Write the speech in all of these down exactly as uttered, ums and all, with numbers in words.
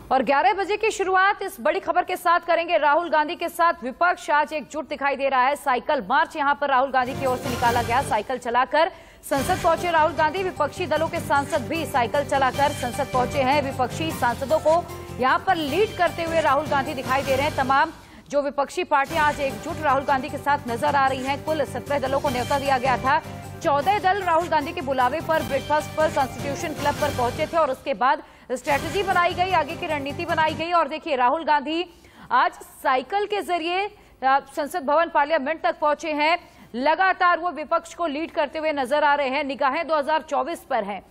और ग्यारह बजे की शुरुआत इस बड़ी खबर के साथ करेंगे। राहुल गांधी के साथ विपक्ष आज एकजुट दिखाई दे रहा है। साइकिल मार्च यहां पर राहुल गांधी की ओर से निकाला गया। साइकिल चलाकर संसद पहुंचे राहुल गांधी। विपक्षी दलों के सांसद भी साइकिल चलाकर संसद पहुंचे हैं। विपक्षी सांसदों को यहां पर लीड करते हुए राहुल गांधी दिखाई दे रहे हैं। तमाम जो विपक्षी पार्टियां आज एकजुट राहुल गांधी के साथ नजर आ रही हैं। कुल सत्रह दलों को न्योता दिया गया था। चौदह दल राहुल गांधी के बुलावे पर ब्रेकफास्ट पर कॉन्स्टिट्यूशन क्लब पर पहुंचे थे और उसके बाद स्ट्रेटेजी बनाई गई, आगे की रणनीति बनाई गई। और देखिए, राहुल गांधी आज साइकिल के जरिए संसद भवन पार्लियामेंट तक पहुंचे हैं। लगातार वो विपक्ष को लीड करते हुए नजर आ रहे हैं। निगाहें दो हज़ार चौबीस पर हैं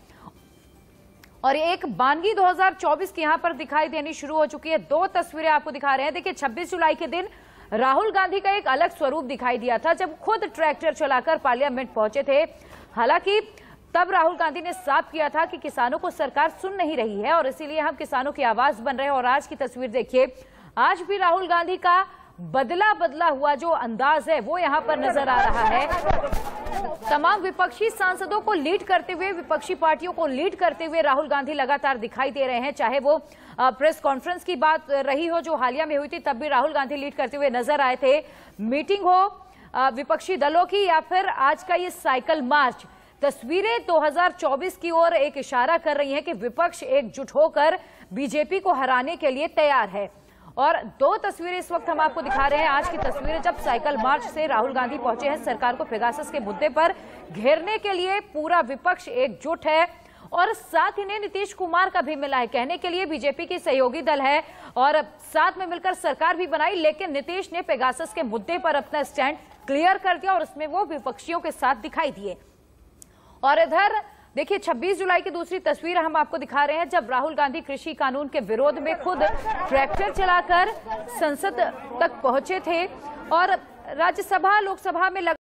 और एक बानगी दो हज़ार चौबीस की यहां पर दिखाई देनी शुरू हो चुकी है। दो तस्वीरें आपको दिखा रहे हैं। देखिए, छब्बीस जुलाई के दिन राहुल गांधी का एक अलग स्वरूप दिखाई दिया था जब खुद ट्रैक्टर चलाकर पार्लियामेंट पहुंचे थे। हालांकि तब राहुल गांधी ने साफ किया था कि किसानों को सरकार सुन नहीं रही है और इसीलिए हम किसानों की आवाज बन रहे हैं। और आज की तस्वीर देखिए, आज भी राहुल गांधी का बदला बदला हुआ जो अंदाज है वो यहां पर नजर आ रहा है। तमाम विपक्षी सांसदों को लीड करते हुए, विपक्षी पार्टियों को लीड करते हुए राहुल गांधी लगातार दिखाई दे रहे हैं। चाहे वो प्रेस कॉन्फ्रेंस की बात रही हो जो हालिया में हुई थी, तब भी राहुल गांधी लीड करते हुए नजर आए थे। मीटिंग हो विपक्षी दलों की या फिर आज का ये साइकिल मार्च, तस्वीरें दो हज़ार चौबीस की ओर एक इशारा कर रही हैं कि विपक्ष एकजुट होकर बीजेपी को हराने के लिए तैयार है। और दो तस्वीरें इस वक्त हम आपको दिखा रहे हैं। आज की तस्वीरें जब साइकिल मार्च से राहुल गांधी पहुंचे हैं। सरकार को पेगासस के मुद्दे पर घेरने के लिए पूरा विपक्ष एकजुट है और साथ इन्हें नीतीश कुमार का भी मिला है। कहने के लिए बीजेपी की सहयोगी दल है और साथ में मिलकर सरकार भी बनाई, लेकिन नीतीश ने पेगासस के मुद्दे पर अपना स्टैंड क्लियर कर दिया और उसमें वो विपक्षियों के साथ दिखाई दिए। और इधर देखिए, छब्बीस जुलाई की दूसरी तस्वीर हम आपको दिखा रहे हैं जब राहुल गांधी कृषि कानून के विरोध में खुद ट्रैक्टर चलाकर संसद तक पहुंचे थे और राज्यसभा लोकसभा में